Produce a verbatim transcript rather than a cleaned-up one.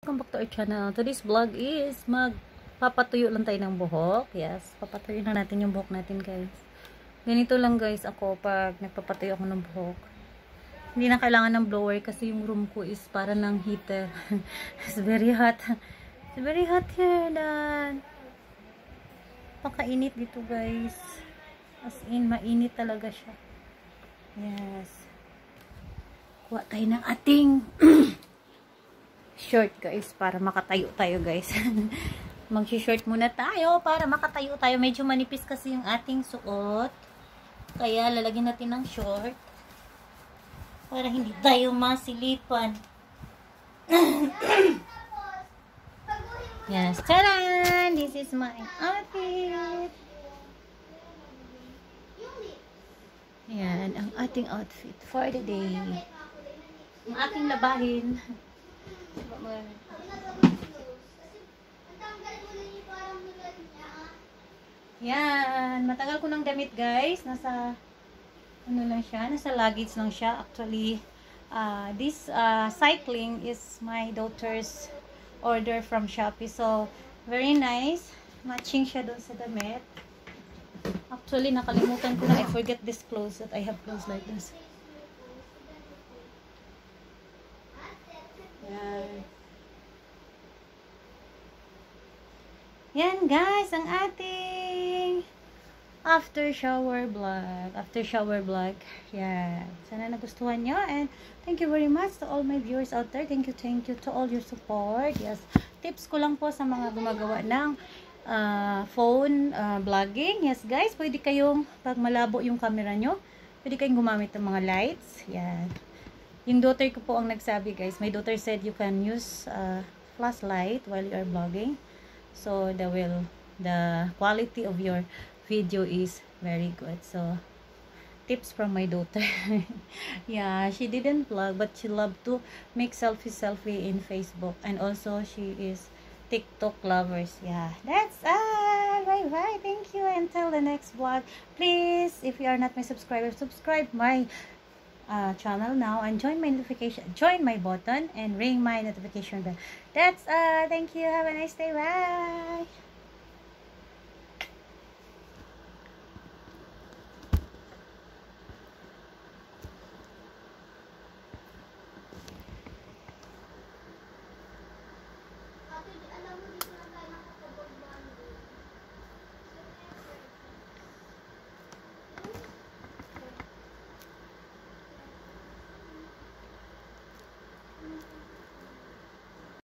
welcome back to our channel. Today's vlog is magpapatuyo lang tayo ng buhok. Yes, papatuyo na natin yung buhok natin, guys. Ganito lang, guys, ako pag nagpapatuyo ako ng buhok. Hindi na kailangan ng blower kasi yung room ko is para ng heater. It's very hot. It's very hot here, dan. Pakainit dito, guys. As in, mainit talaga siya. Yes. Kuha tayo ng ating short, guys, para makatayo tayo, guys. Mag-short muna tayo para makatayo tayo. Medyo manipis kasi yung ating suot. Kaya lalagyan natin ng short para hindi tayo masilipan. Yes, taran! This is my outfit. Yan, ang ating outfit for the day. Ang ating labahin. Yan, matagal ko ng damit, guys. Nasa ano lang siya, nasa luggage lang siya. Actually, uh, this uh, cycling is my daughter's order from Shopee. So, very nice. Matching siya doon sa damit. Actually, nakalimutan ko na. I forget this clothes that I have clothes like this. Yan. Yan, guys, ang ating after shower vlog. After shower vlog. Yan. Sana nagustuhan nyo. And thank you very much to all my viewers out there. Thank you, thank you to all your support. Yes. Tips ko lang po sa mga gumagawa ng uh, phone uh, vlogging. Yes, guys. Pwede kayong, pag malabo yung camera nyo, pwede kayong gumamit ng mga lights. Yan. Yung daughter ko po ang nagsabi, guys. My daughter said you can use uh, flashlight while you are vlogging. So, the will, the quality of your video is very good. So, tips from my daughter. Yeah, she didn't vlog, but she loved to make selfie selfie in Facebook. And also, she is TikTok lovers. Yeah, that's all. Bye bye. Thank you. Until the next vlog. Please, if you are not my subscriber, subscribe my Uh, channel now and join my notification, join my button and ring my notification bell. That's uh thank you. Have a nice day. Bye.